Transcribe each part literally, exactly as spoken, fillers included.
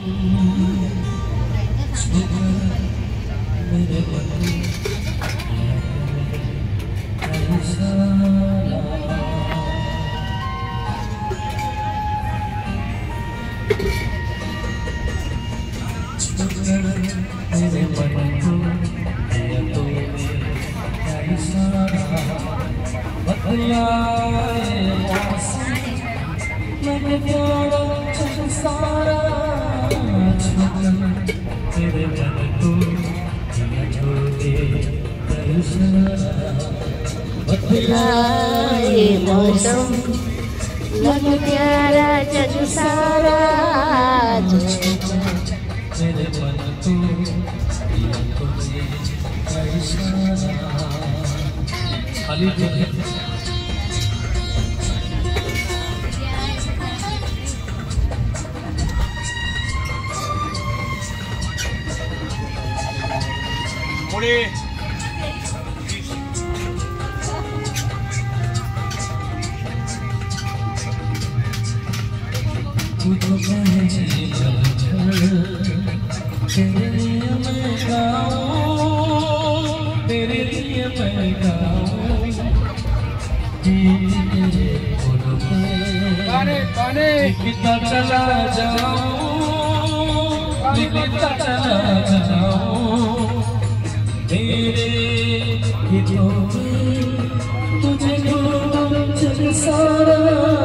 मेरे मन सारा मेरे मन को छोड़ दे ये मौसम लग प्यारा जग सारा मेरे मन को खाली मुड़ी तू तो कहे चल चल तेरे लिए मैं गाऊं तेरे लिए मैं गाऊं तेरे बोलों पे गाने गाने लिखता चला जाऊं लिखता चला जाऊं तेरे गीतों में तुझे ढूंढ चल सारा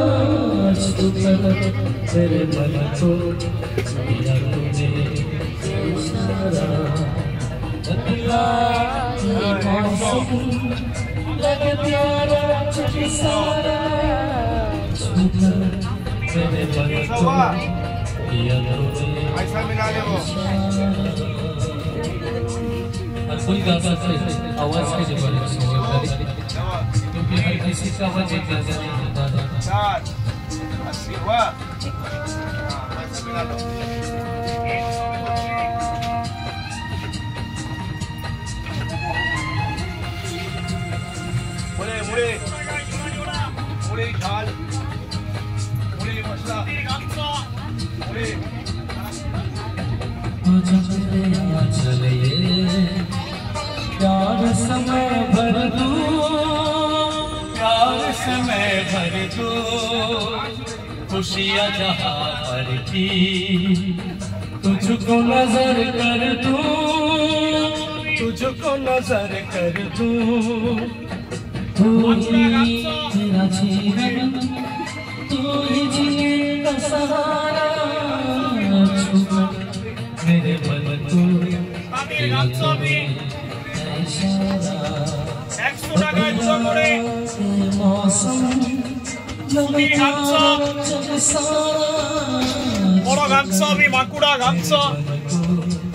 तेरे मन को दिया तूने इशारा बदला ये मौसम लग प्यारा चल सारा तेरे मन को दिया तूने ऐसा मिला ले वो कोई गा सकते आवाज के जरिए क्योंकि हर किसी का आवाज एक जैसा नहीं होता है। सात अस्सी हुआ ऐसा मिला लो मुड़े मुड़े मुड़े ढाल मुड़े मसला मुड़े चले प्यार समय भर दो प्यार समय भर दो खुशियाँ जहाँ पर की तुझको नजर कर दूं तुझको नजर कर दूं तू ही तेरा जीवन तू ही जिए का सहारा मेरे मन को मौसम বড় গাংস আমি মাকুড়া গাংস